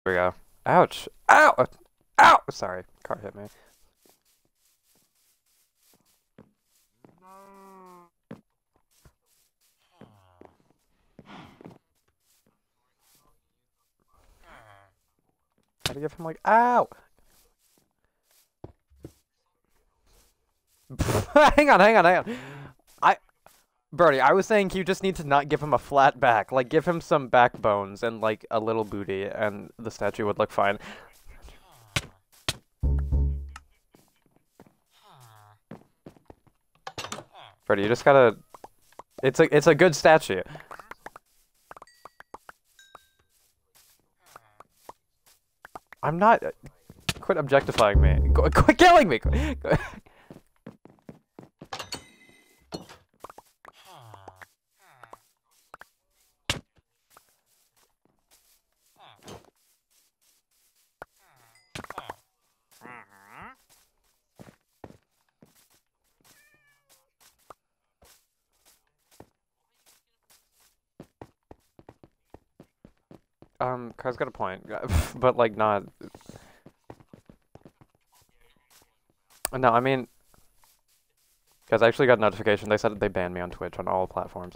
we go. Ouch! Ow! Ow! Sorry, car hit me. How to give him like, ow! hang on. Brody, I was saying you just need to not give him a flat back. Like, give him some backbones and, like, a little booty, and the statue would look fine. Brody, you just gotta... It's a good statue. I'm not... Quit objectifying me. Quit killing me! Car's got a point, but like not. No, I mean, guys, I actually got a notification. They said that they banned me on Twitch on all platforms.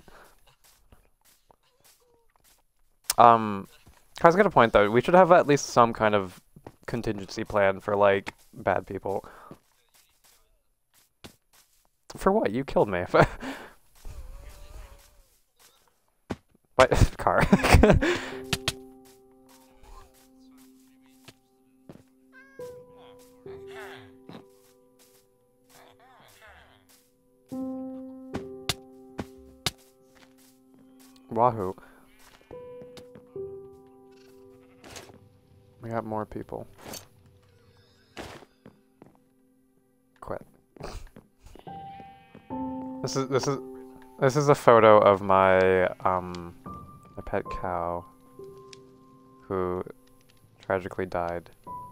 Car's got a point though. We should have at least some kind of contingency plan for like bad people. For what? You killed me. What? Car. Wahoo. We got more people. Quit. This is a photo of my pet cow who tragically died.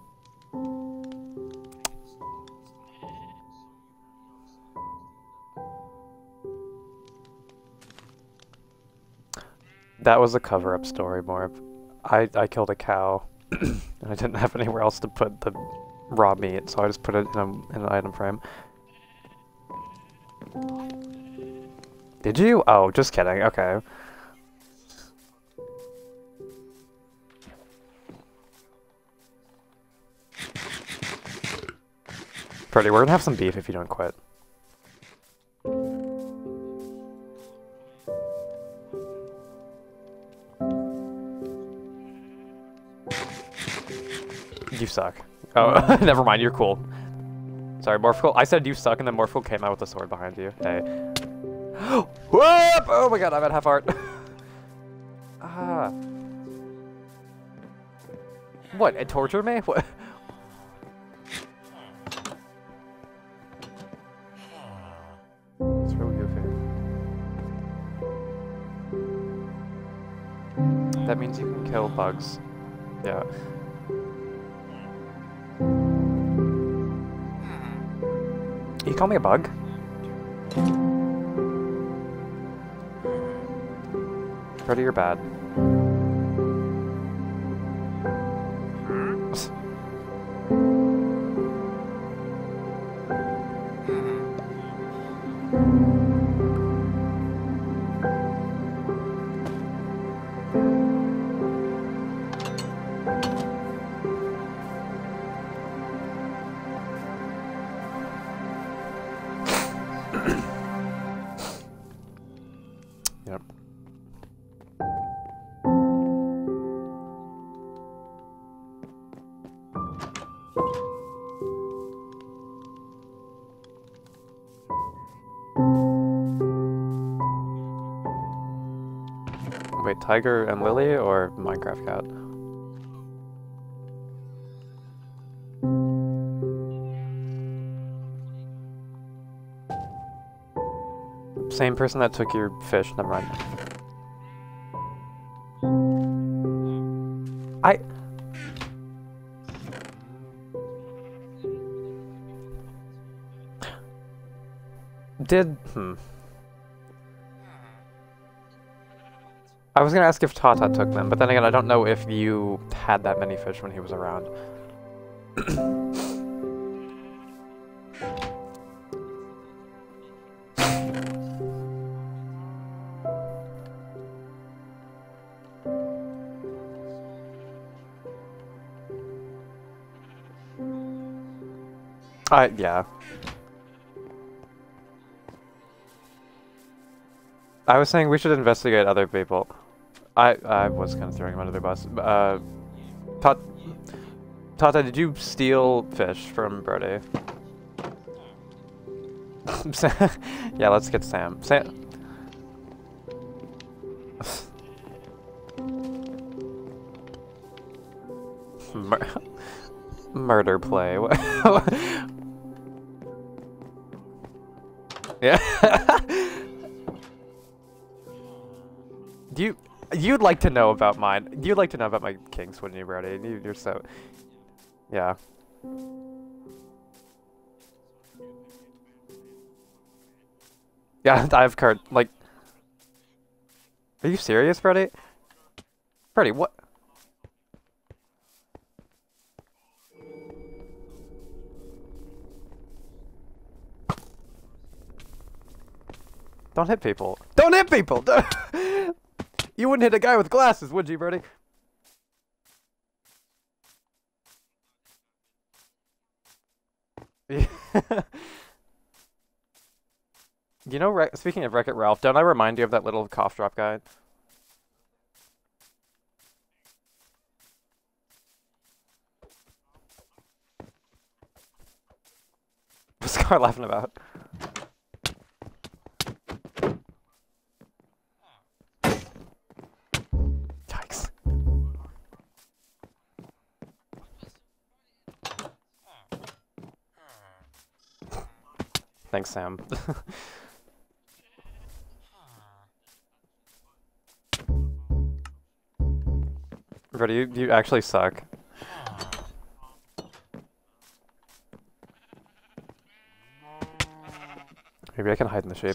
That was a cover-up story, more. I killed a cow, and I didn't have anywhere else to put the raw meat, so I just put it in an item frame. Did you? Oh, just kidding. Okay. Freddy, we're gonna have some beef if you don't quit. You suck. Oh, never mind, you're cool. Sorry, Morphical. I said you suck, and then Morphical came out with a sword behind you. Hey. Whoop! Oh my god, I'm at half heart. Ah. What? It tortured me? What? It's really goofy. That means you can kill bugs. Yeah. You call me a bug? Freddy, you're bad. Yep. Wait, Tiger and Lily or Minecraft Cat? Same person that took your fish, never mind. I was gonna ask if Tata took them, but then again, I don't know if you had that many fish when he was around. Yeah. I was saying we should investigate other people. I was kind of throwing him under the bus. Tata, did you steal fish from Brody? Yeah, let's get Sam. Murder play. Yeah. You'd like to know about mine. You'd like to know about my kinks, wouldn't you, Brody? You're so... Yeah. Yeah, I have card, like... Are you serious, Brody? Brody, what? Don't hit people. Don't hit people! You wouldn't hit a guy with glasses, would you, Brody? You know, speaking of Wreck-It Ralph, don't I remind you of that little cough drop guy? What's Scar laughing about? Yikes. Thanks, Sam. Brody, you actually suck. Maybe I can hide in the shape.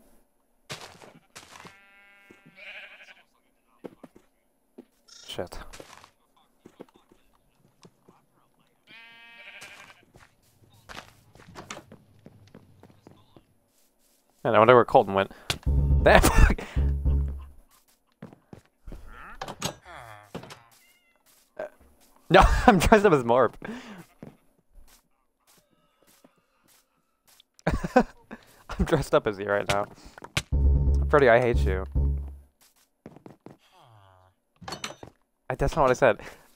Shit. And I wonder where Colton went. No, I'm dressed up as Morp. I'm dressed up as you right now. Brody, I hate you. That's not what I said.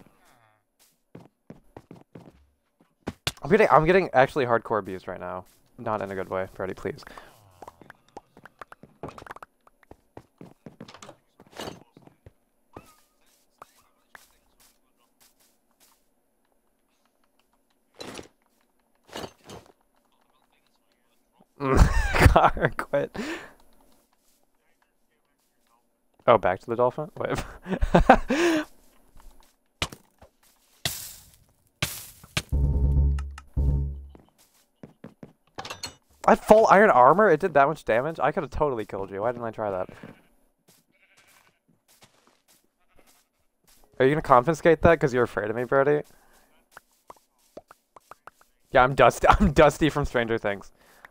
I'm getting actually hardcore abused right now. Not in a good way. Brody, please. Car quit. Oh, back to the dolphin? Wait. I had full iron armor? It did that much damage? I could have totally killed you. Why didn't I try that? Are you gonna confiscate that because you're afraid of me, Brody? Yeah, I'm Dusty. I'm Dusty from Stranger Things.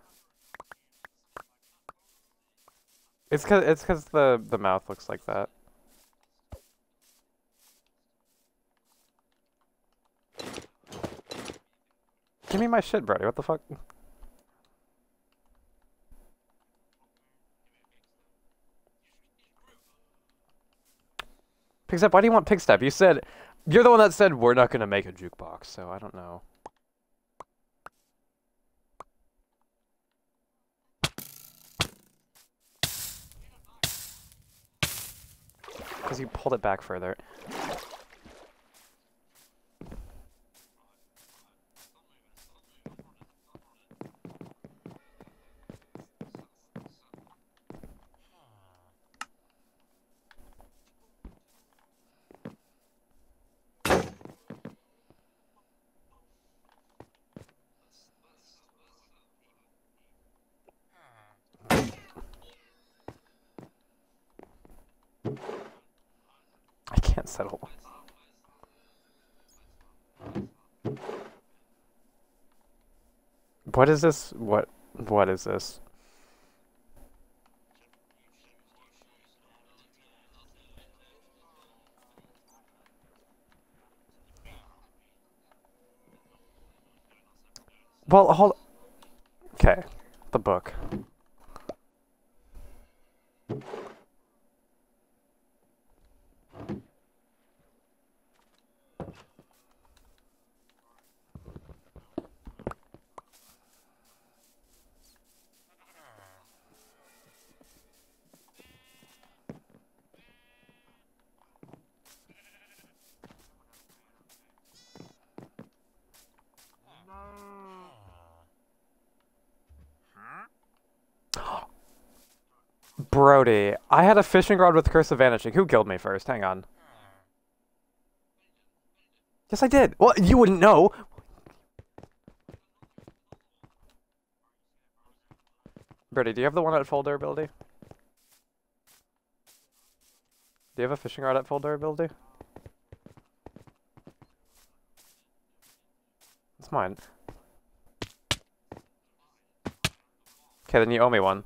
It's cause the mouth looks like that. Give me my shit, Brody. What the fuck? Pigstep, why do you want Pigstep? You're the one that said we're not gonna make a jukebox, so I don't know. Because you pulled it back further. can't settle. What is this? What is this? Well, hold. Okay, the book. Brody, I had a fishing rod with Curse of Vanishing. Who killed me first? Hang on. Yes, I did. Well, you wouldn't know. Brody, do you have the one at full durability? Do you have a fishing rod at full durability? It's mine. Okay, then you owe me one.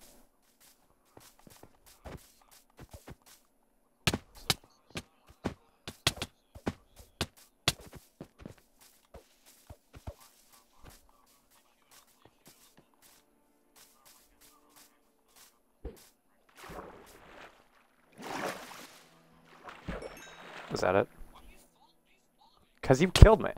Is that it? 'Cause you killed me.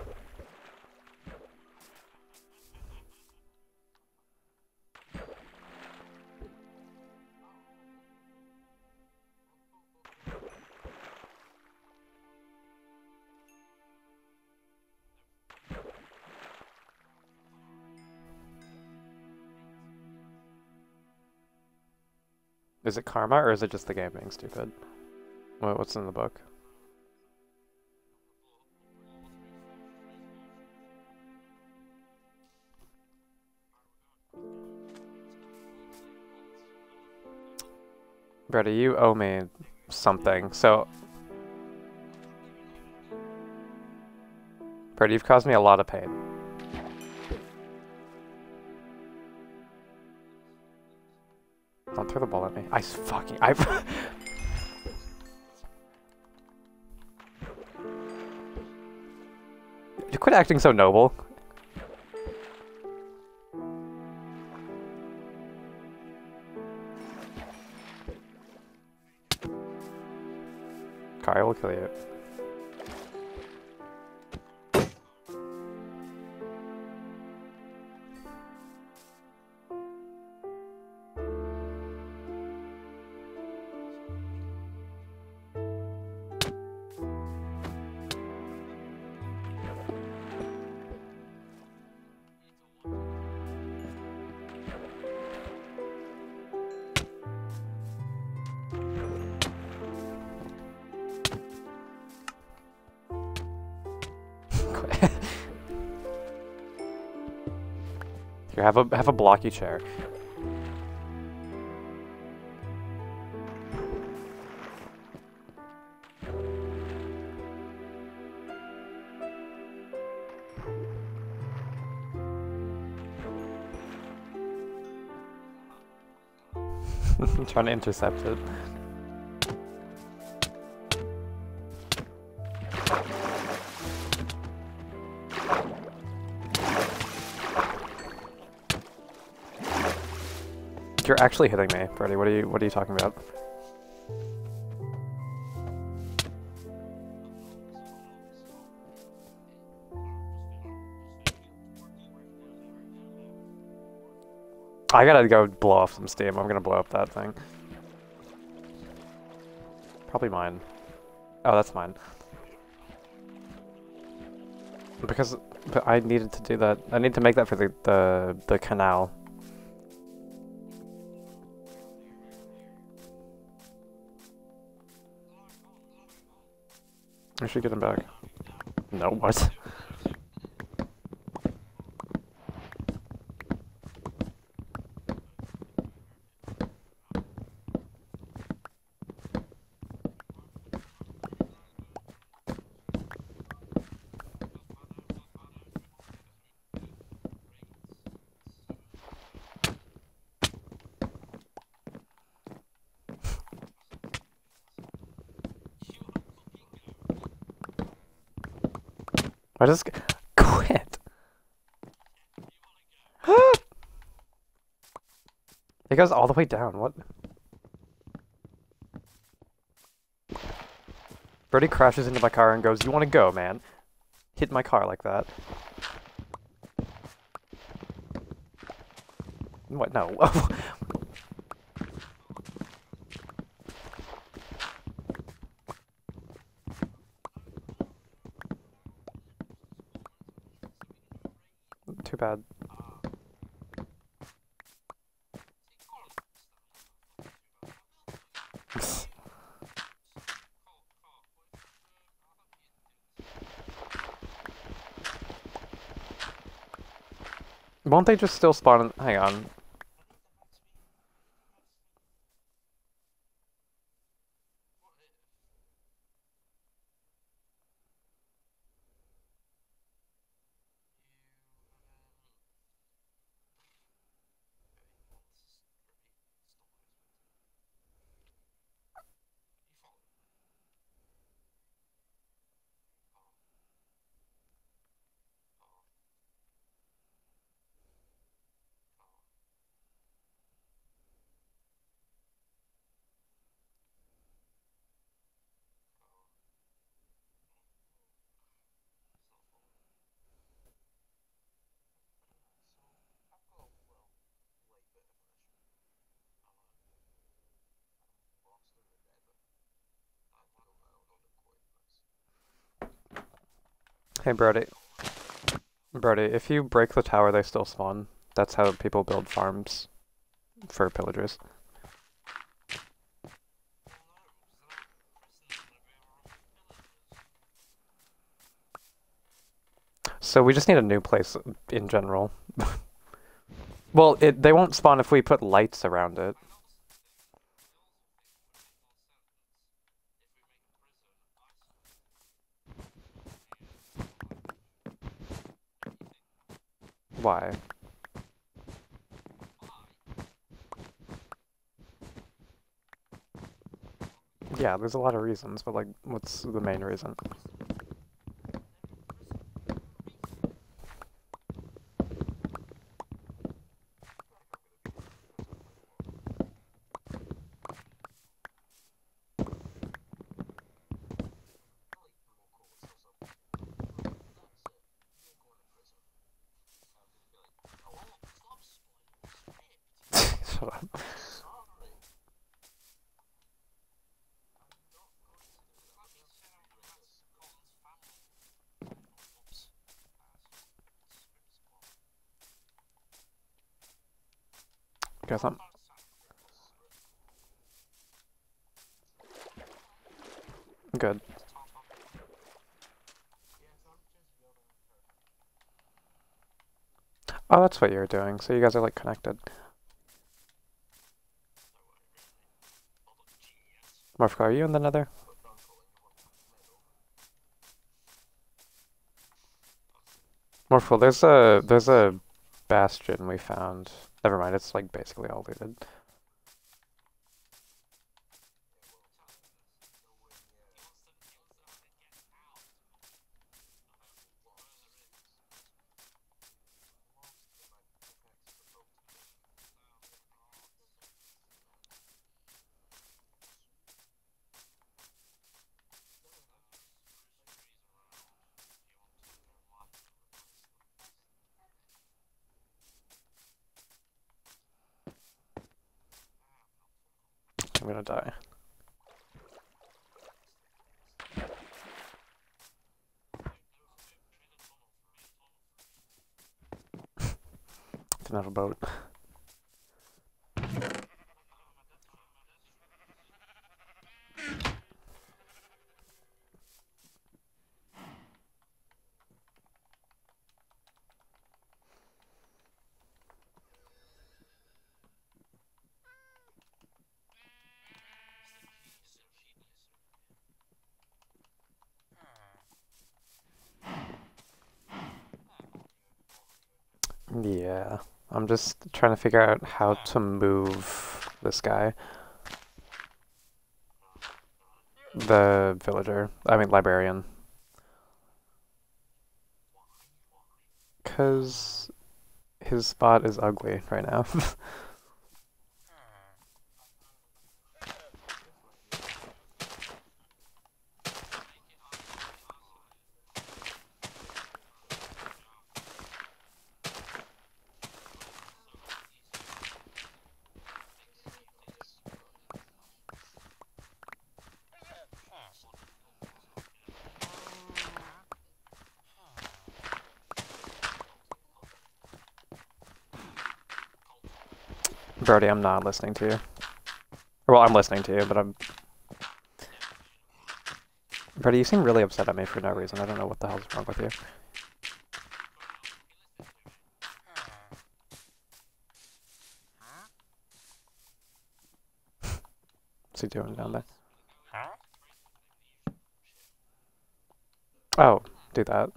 Is it karma or is it just the game being stupid? What's in the book? Brady, you owe me something, so... Brady, you've caused me a lot of pain. Don't throw the ball at me. I You quit acting so noble. Kai will kill you. Here, have a blocky chair. I'm trying to intercept it. You're actually hitting me, Brody. What are you talking about? I gotta go blow off some steam. I'm gonna blow up that thing. Probably mine. Oh, that's mine. But I needed to do that. I need to make that for the canal. I should get him back. No, what? I just quit. It goes all the way down. What? Birdie crashes into my car and goes, "You want to go, man?" Hit my car like that. What? No. Too bad. Won't they just still spawn in— hang on. Hey, Brody. Brody, if you break the tower, they still spawn. That's how people build farms for pillagers. So we just need a new place in general. Well, they won't spawn if we put lights around it. Why? Yeah, there's a lot of reasons, but like, what's the main reason? Shut up. Guess I'm good. Oh, that's what you're doing. So you guys are like connected. Morphco, are you in the Nether? Morphco, there's a bastion we found. Never mind, it's like basically all looted. I'm gonna die. Didn't have a boat. Yeah, I'm just trying to figure out how to move this guy. The villager. I mean, librarian. because his spot is ugly right now. Brody, I'm not listening to you. Well, I'm listening to you, but I'm... Brody, you seem really upset at me for no reason. I don't know what the hell's wrong with you. What's he doing down there? Oh, do that.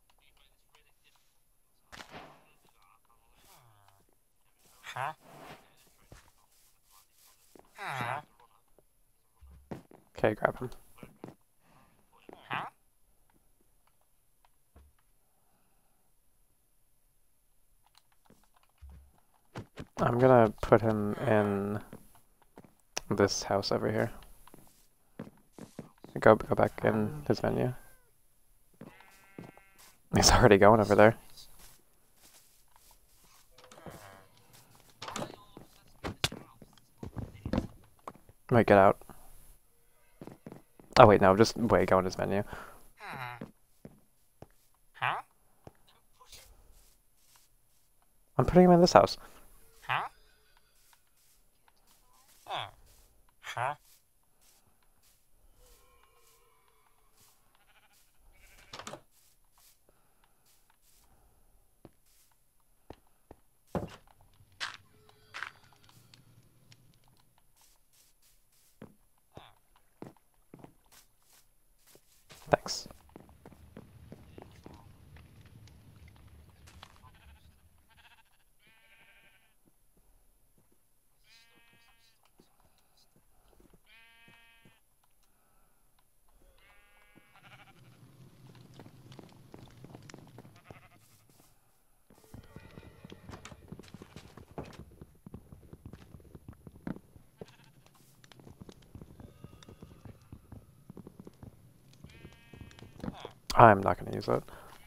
Okay, grab him. I'm gonna put him in this house over here. Go back in his menu. He's already going over there. Wait, get out. Oh wait, no, just wait, go in his menu. I'm putting him in this house. Thanks. I'm not gonna use it.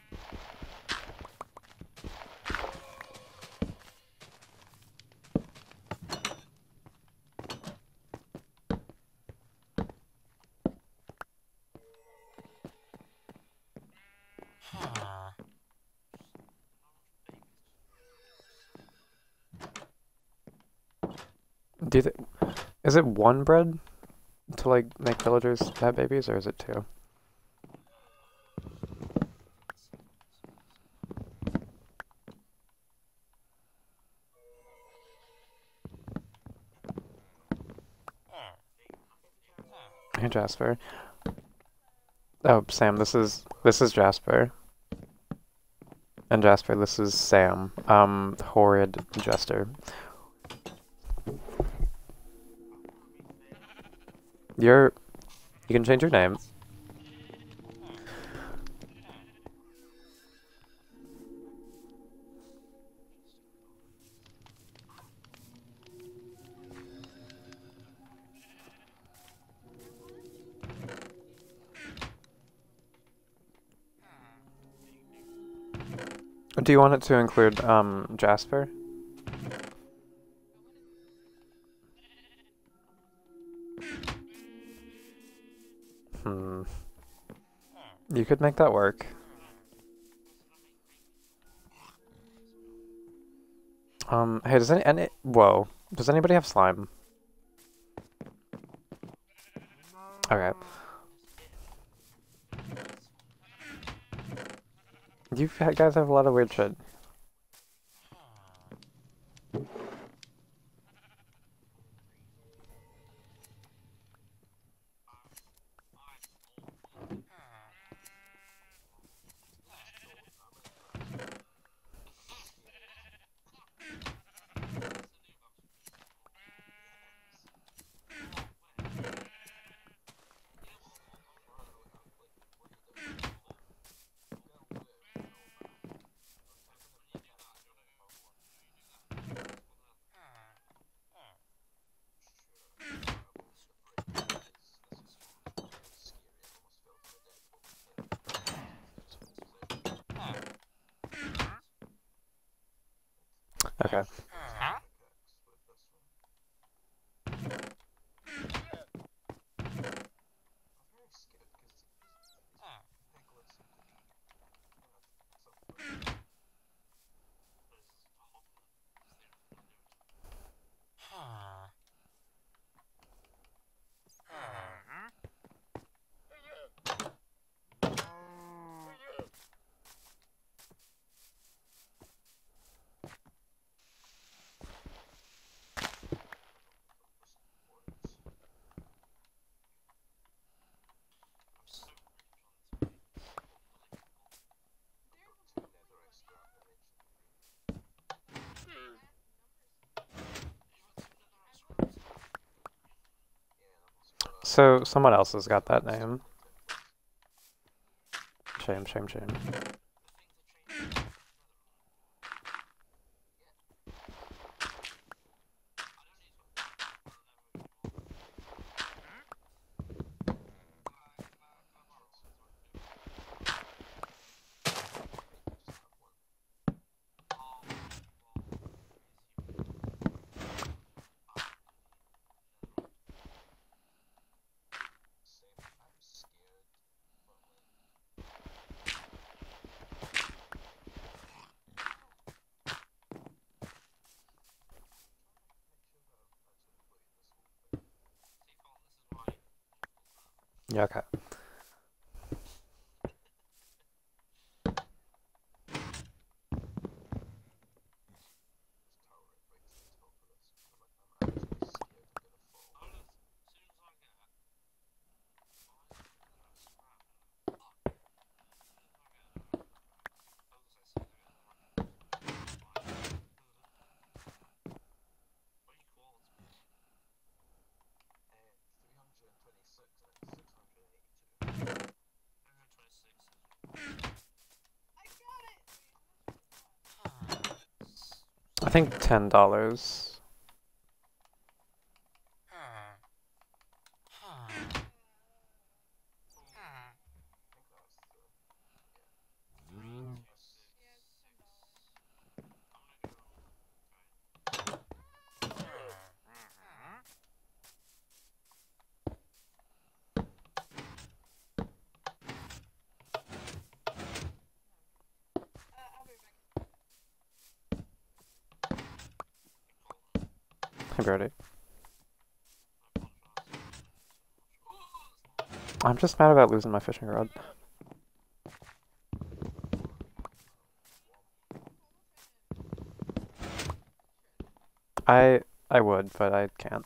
Do you think... Is it one bread to, like, make villagers have babies, or is it two? Hey, Jasper. Oh, Sam, this is Jasper. And Jasper, this is Sam. Horrid Jester. You can change your name. Do you want it to include, Jasper? You could make that work. Hey, whoa. Does anybody have slime? Okay. You guys have a lot of weird shit. Okay. So, someone else has got that name. Shame, shame, shame. Yeah, okay. I think $10. Hey, Brody. I'm just mad about losing my fishing rod. I I would, but I can't.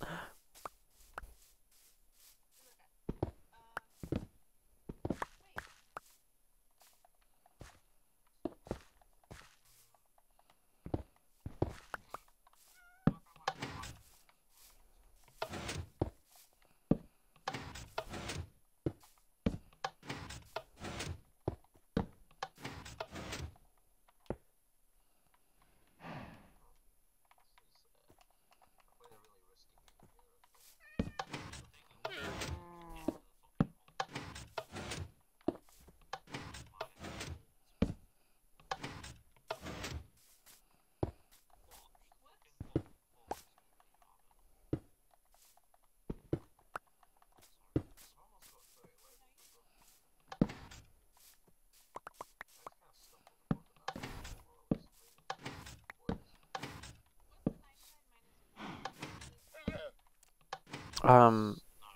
Um,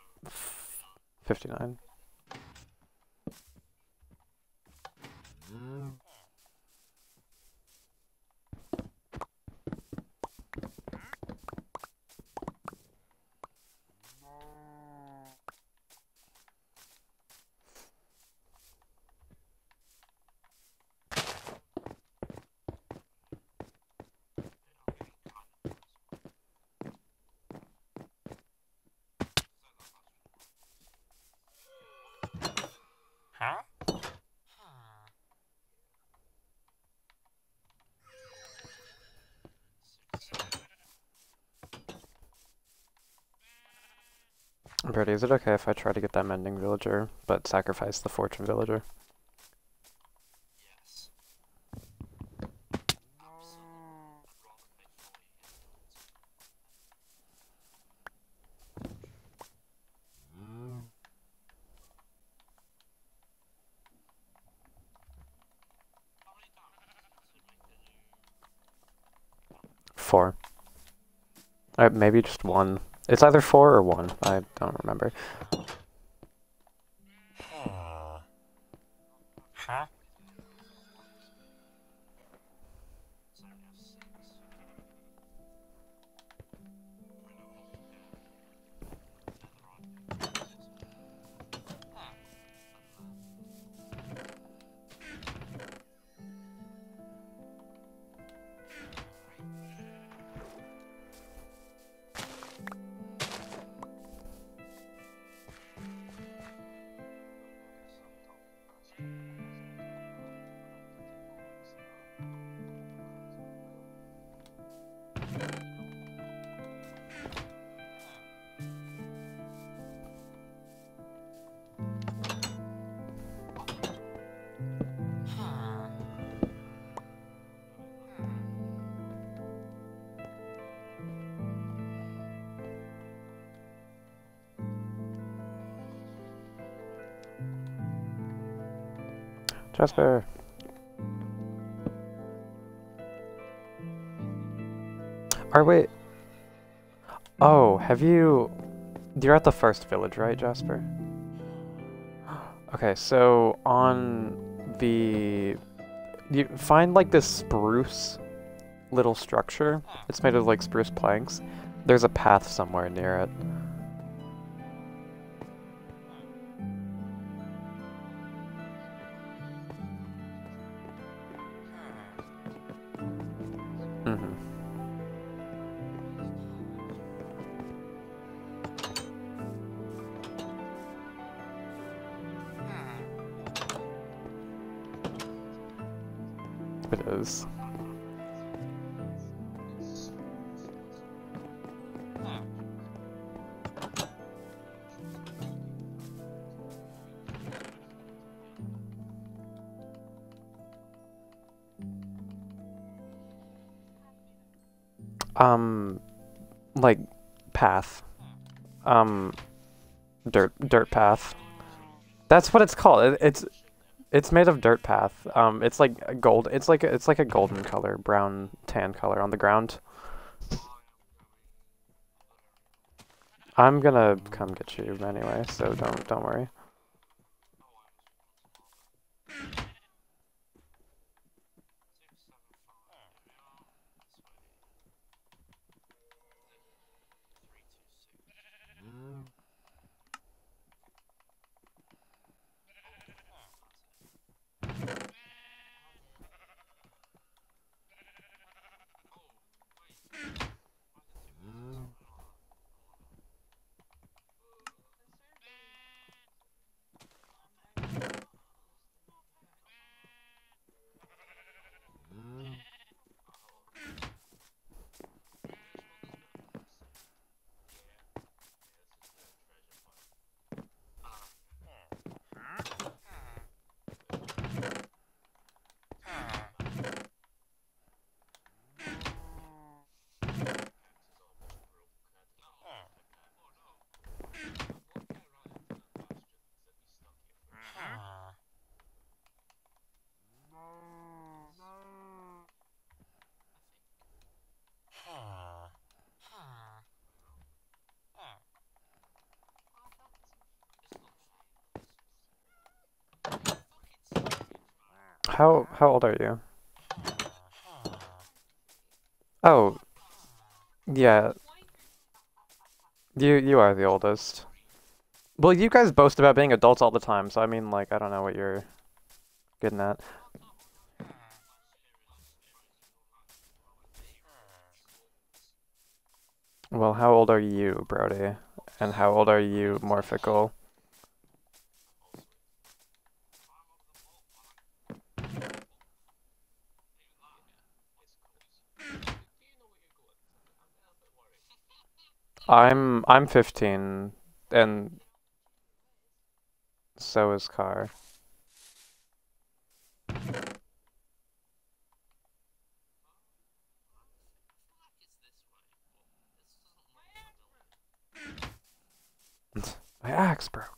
59. Brody, is it okay if I try to get that mending villager, but sacrifice the fortune villager? 4. Maybe just 1. It's either 4 or 1. I don't remember. Jasper. Wait. Oh, have you... You're at the first village, right, Jasper? Okay, so on the... You find like this spruce little structure. It's made of like spruce planks. There's a path somewhere near it. It is. Like, path. Dirt path. That's what it's called. It's made of dirt path. It's like gold. It's like a golden color, brown tan color on the ground. I'm gonna come get you anyway, so don't worry. How old are you? Oh, yeah. You are the oldest. Well, you guys boast about being adults all the time, so I mean, like, I don't know what you're getting at. Well, how old are you, Brody? And how old are you, Morphical? I'm 15, and so is Car. My axe broke.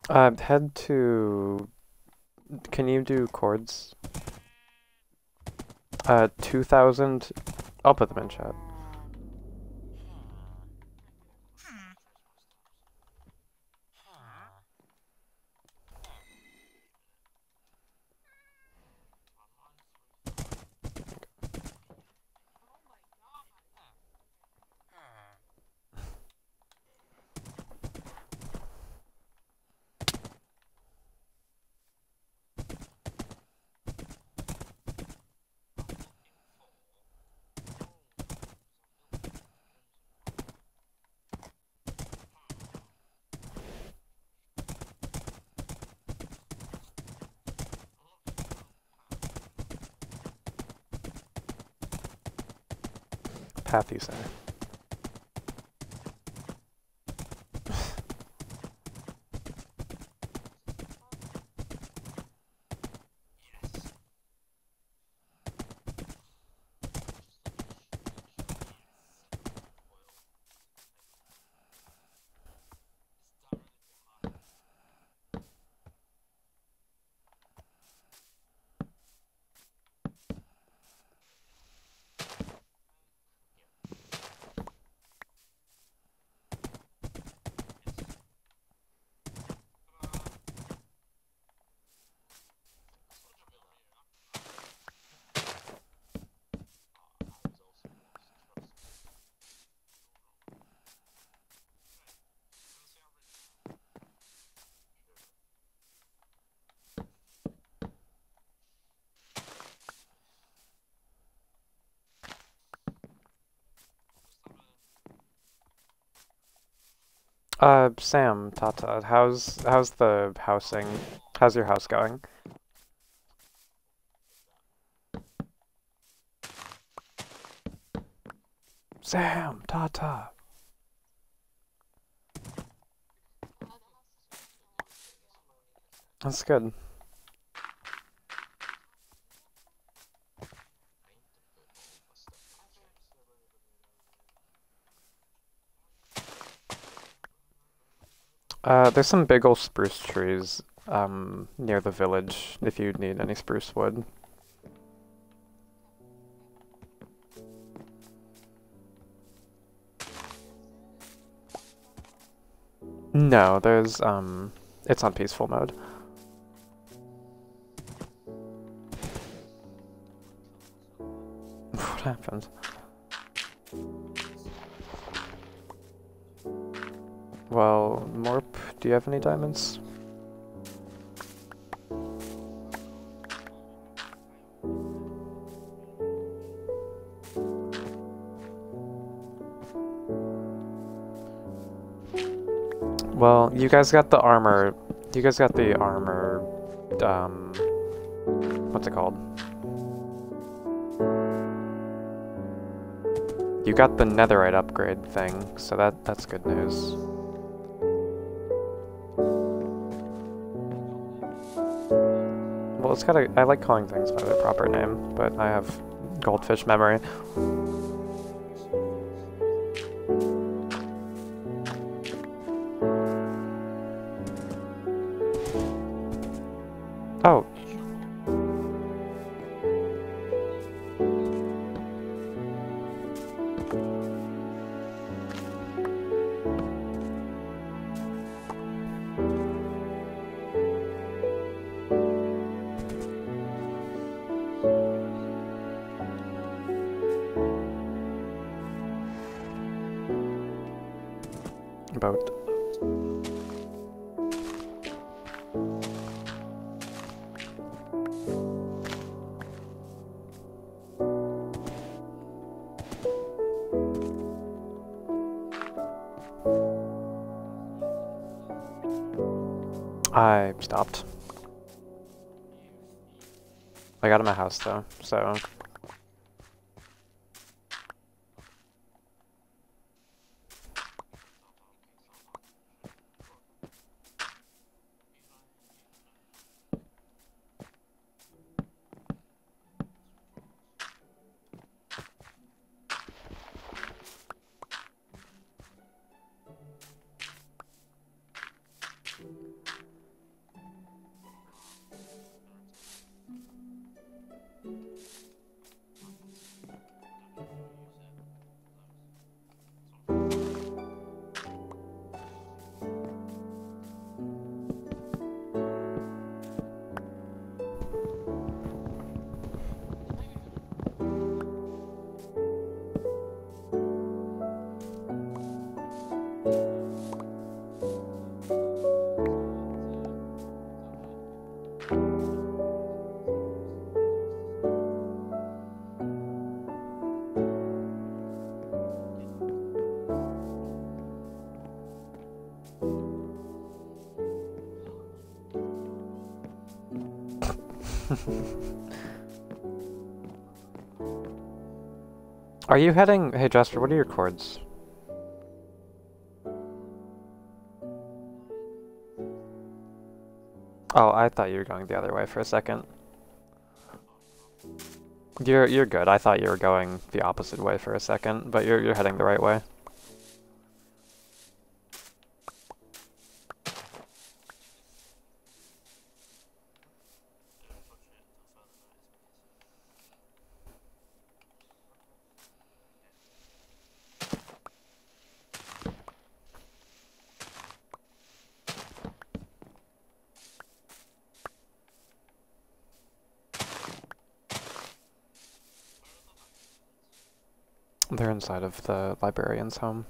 Head to... Can you do chords? 2000... I'll put them in chat. Path, you say? Sam, Tata, how's the housing? How's your house going? Sam, Tata. That's good. There's some big ol' spruce trees, near the village, if you need any spruce wood. No, there's, it's on peaceful mode. What happened? Well, Morp, do you have any diamonds? Well, you guys got the armor. You guys got the armor. What's it called? You got the netherite upgrade thing, so that's good news. Well, it's gotta. I like calling things by their proper name, but I have goldfish memory. Oh. Boat. I stopped. I got in my house though, so... Are you heading... Hey Jasper, what are your chords? Oh, I thought you were going the other way for a second. You're good. I thought you were going the opposite way for a second, but you're heading the right way. They're inside of the librarian's home.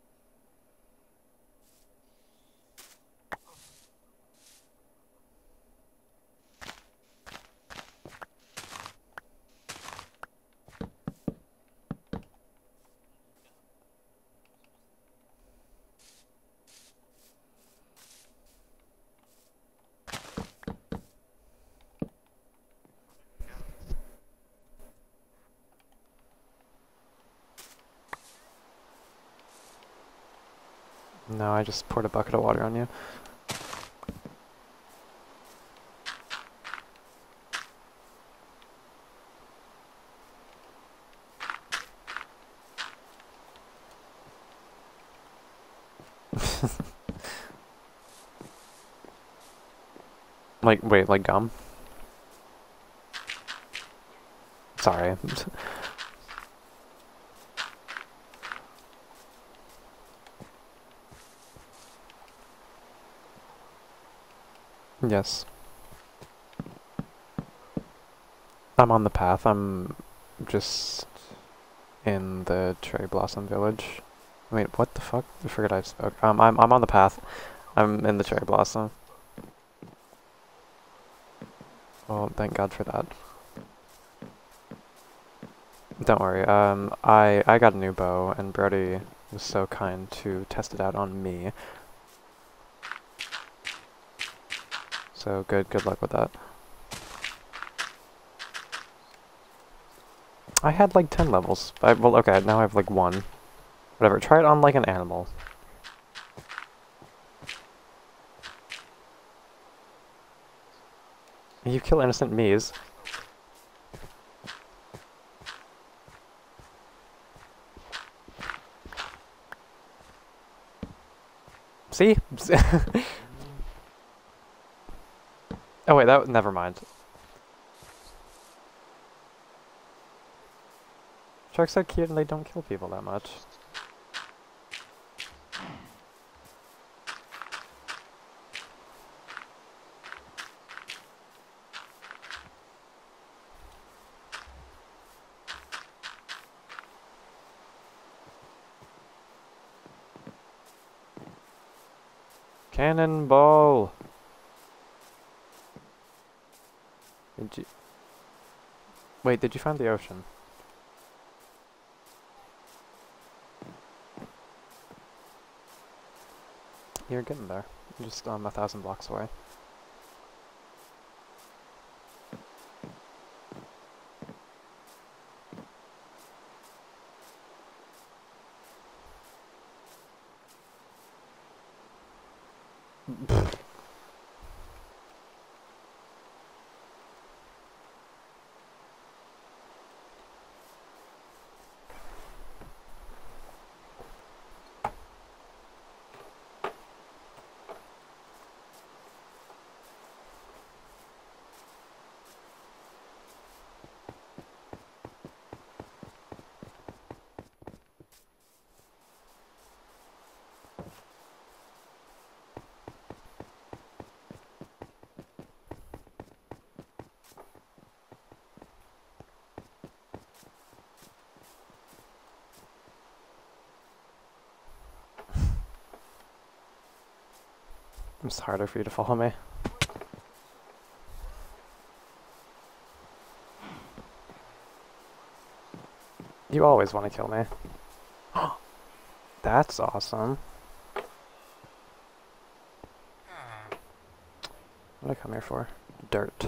No, I just poured a bucket of water on you. Like, wait, like gum? Sorry. Yes. I'm on the path. I'm just in the Cherry Blossom Village. Wait, what the fuck? I forgot I spoke. I'm on the path. I'm in the Cherry Blossom. Well, thank God for that. Don't worry. I got a new bow, and Brody was so kind to test it out on me. So good luck with that. I had like 10 levels. Well, okay, now I have like 1. Whatever, try it on like an animal. You kill innocent me's. See? Oh wait, never mind. Sharks are cute and they don't kill people that much. Cannonball! Wait, did you find the ocean? You're getting there. You're just 1,000 blocks away. It's harder for you to follow me. You always want to kill me. That's awesome. What did I come here for? Dirt.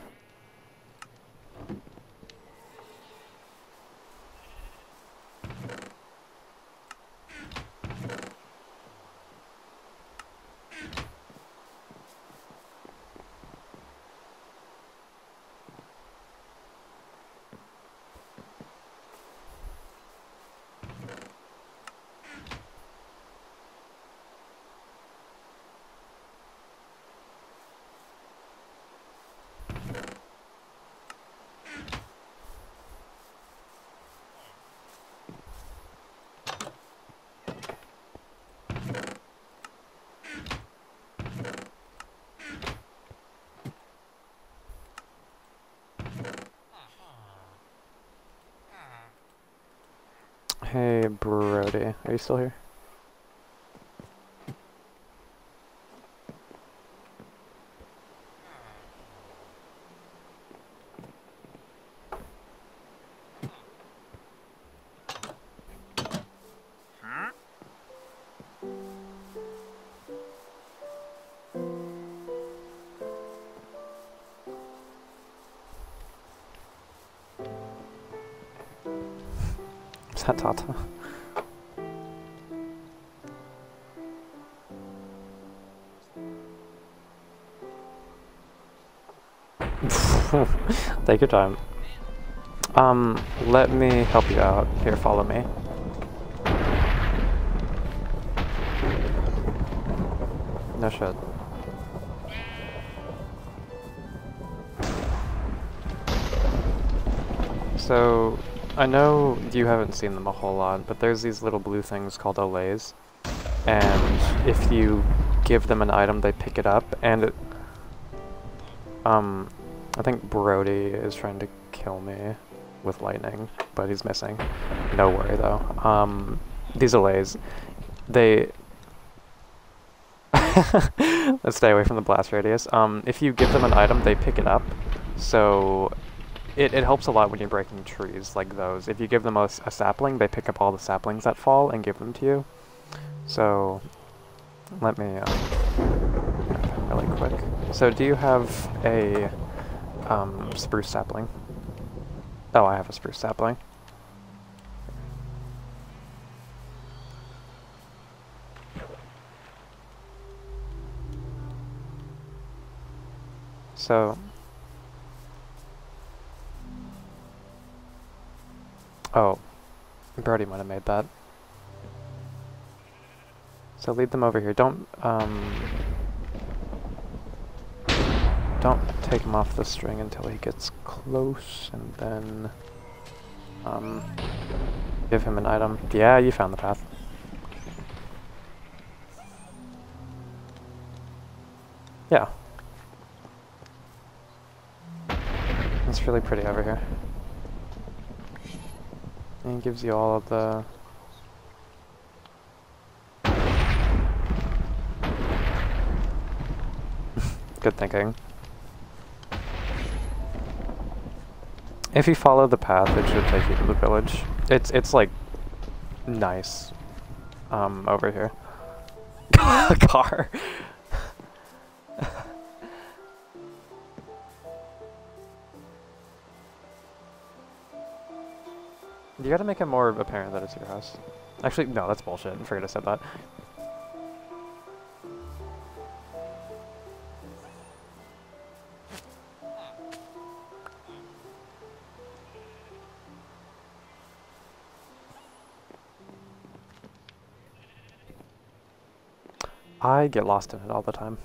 Hey, Brody. Are you still here? Is that Tata? Take your time. Let me help you out. Here, follow me. No shit. So, I know you haven't seen them a whole lot, but there's these little blue things called olays. And if you give them an item, they pick it up, and it... I think Brody is trying to kill me with lightning, but he's missing. No worry, though. These olays, they... Let's stay away from the blast radius. If you give them an item, they pick it up, so... It helps a lot when you're breaking trees like those. If you give them a sapling, they pick up all the saplings that fall and give them to you. So, let me, really quick. So, do you have a, spruce sapling? Oh, I have a spruce sapling. So... Oh, Brody might have made that. So lead them over here. Don't take him off the string until he gets close, and then, give him an item. Yeah, you found the path. Yeah. It's really pretty over here. And it gives you all of the... Good thinking. If you follow the path, it should take you to the village. It's like nice. Over here. Car. You gotta make it more apparent that it's your house. Actually, no, that's bullshit. I forgot I said that. I get lost in it all the time.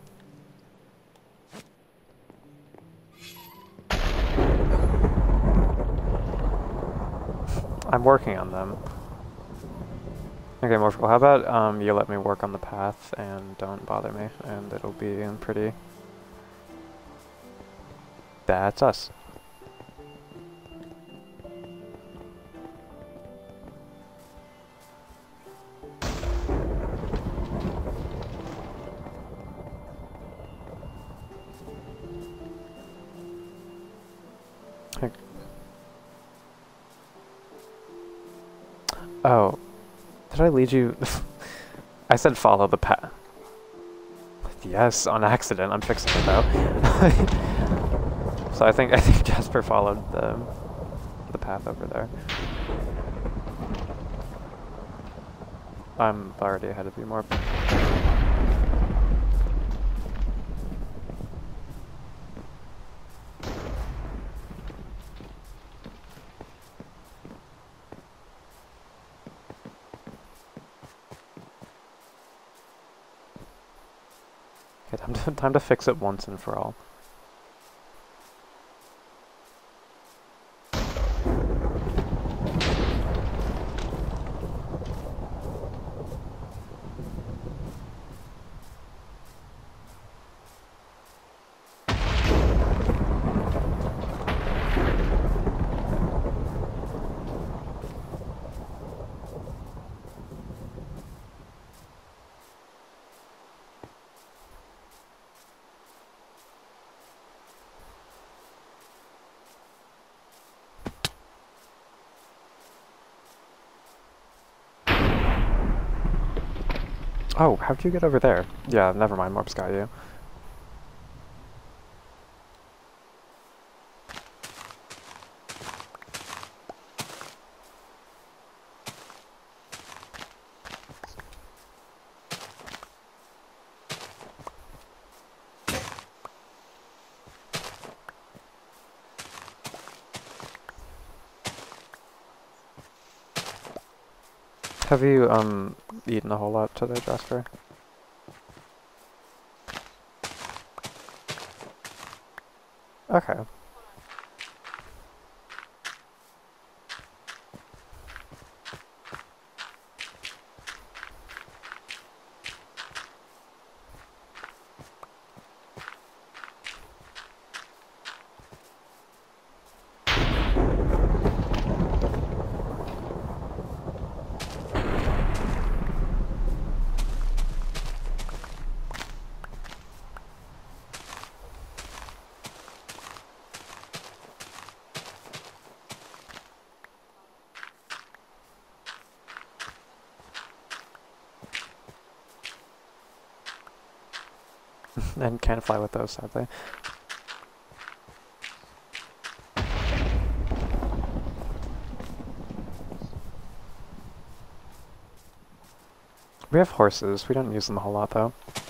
I'm working on them. Okay, Morphle, how about you let me work on the path and don't bother me, and it'll be pretty... That's us. Heck. Oh, did I lead you? I said follow the path. Yes, on accident. I'm fixing it though. So I think Jasper followed the path over there. I'm already ahead of you more. Okay, time to fix it once and for all. Oh, how'd you get over there? Yeah, never mind, Morp's got you. Have you, eaten a whole lot today, Jasper? Okay. And can't fly with those, sadly. We have horses. We don't use them a whole lot, though.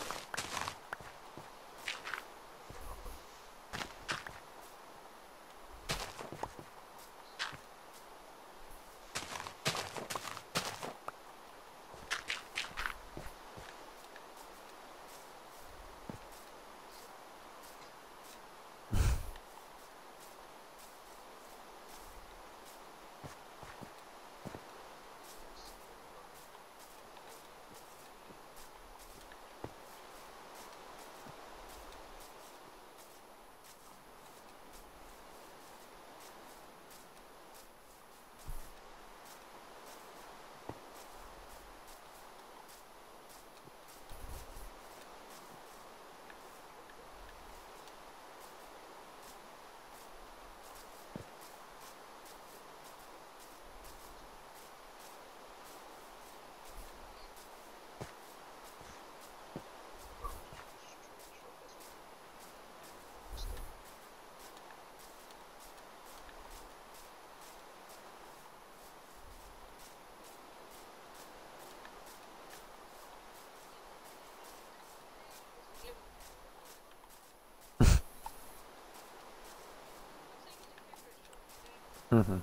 Mm-hmm.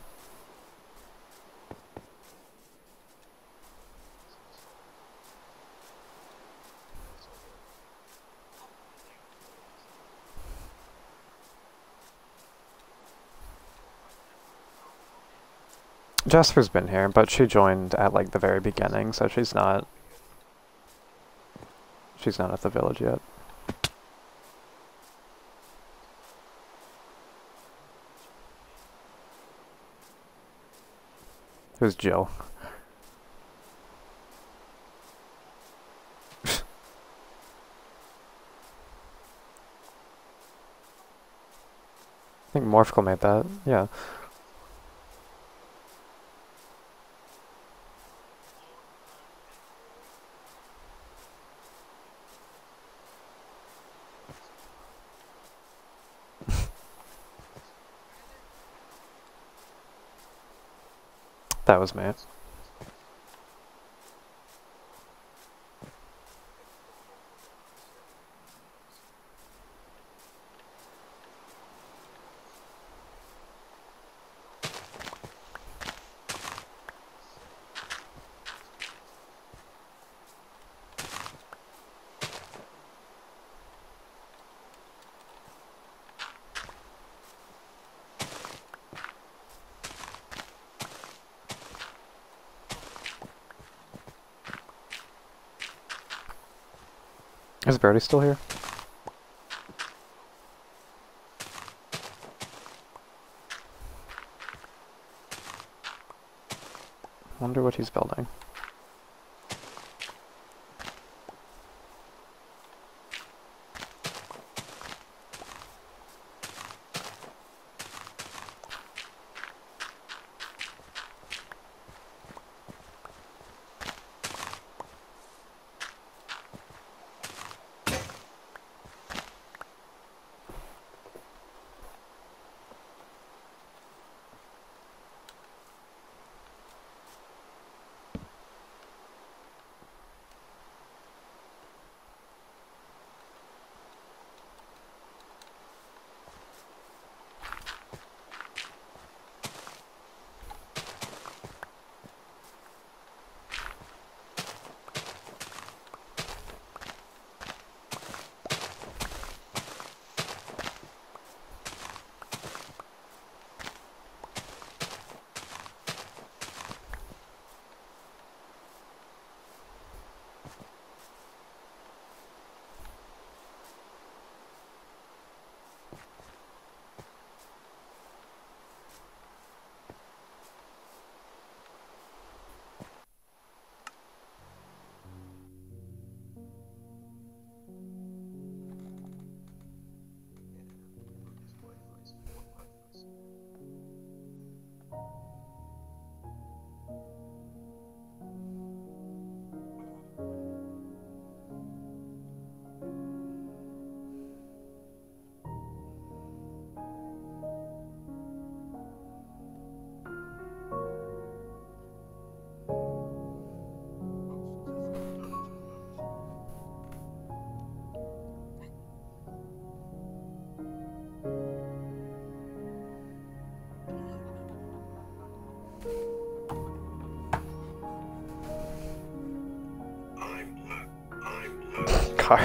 Jasper's been here, but she joined at, like, the very beginning, so she's not at the village yet. Who's Jill? think Morphical made that, yeah. That was me. Is Brody still here? Wonder what he's building. Car.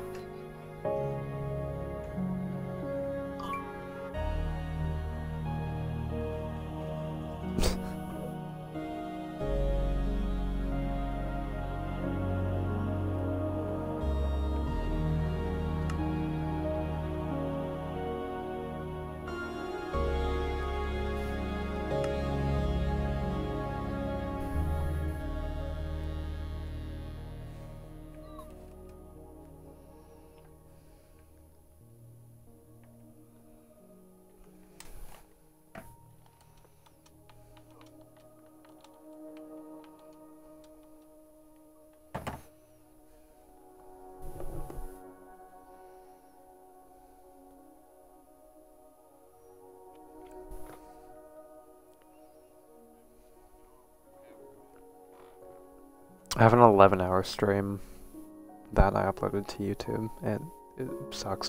I have an 11-hour stream that I uploaded to YouTube, and it sucks.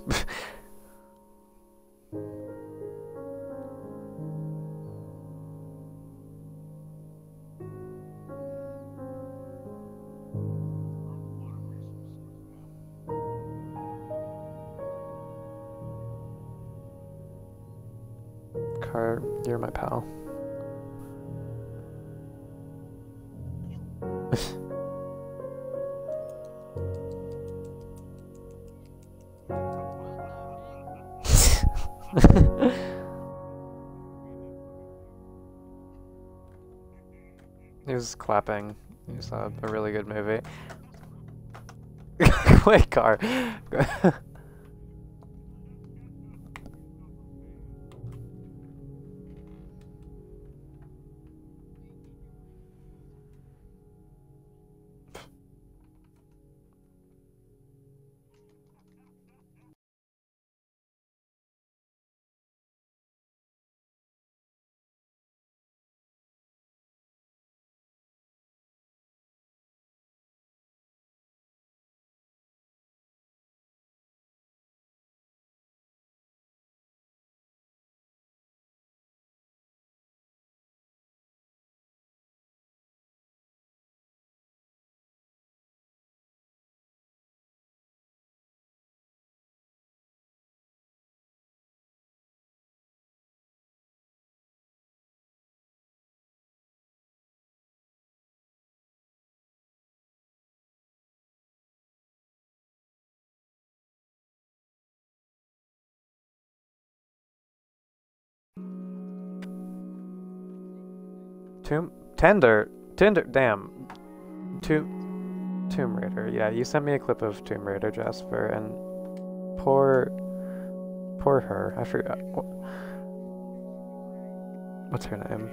Car, you're my pal. He was clapping. He saw a really good movie. Wait, car. Tinder, damn. Tomb Raider. Yeah, you sent me a clip of Tomb Raider, Jasper, and poor her. I forgot. What's her name?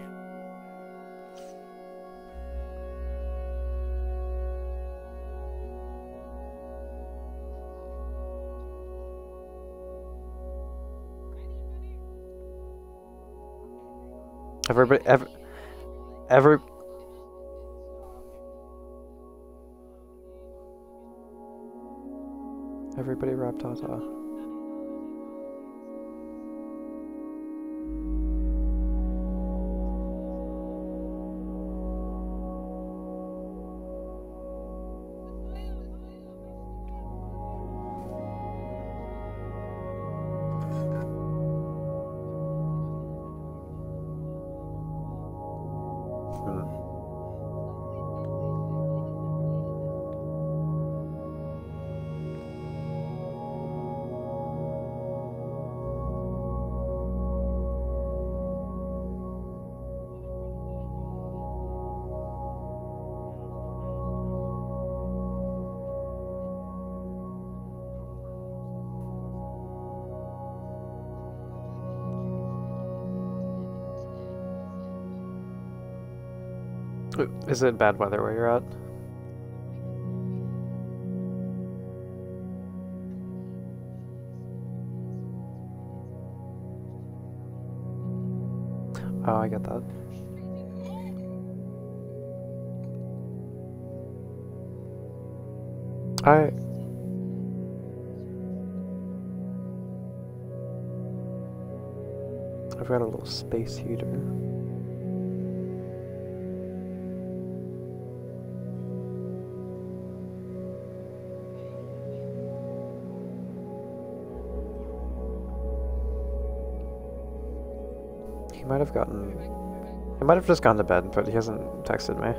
Everybody rap Tata. Is it bad weather where you're at? Oh, I get that. I've got a little space heater. He might have just gone to bed, but he hasn't texted me.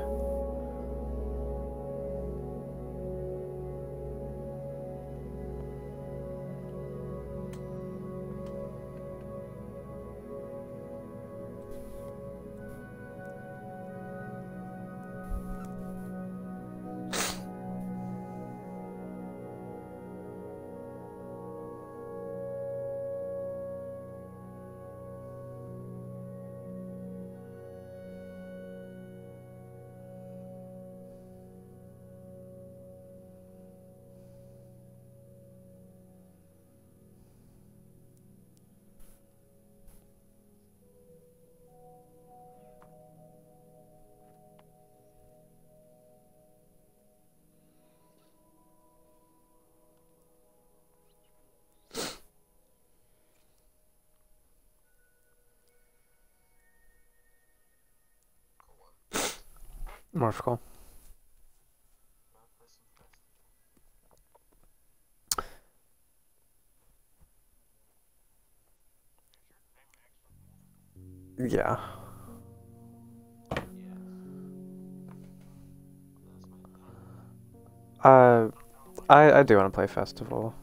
Morphical. Yeah. I do want to play Festival.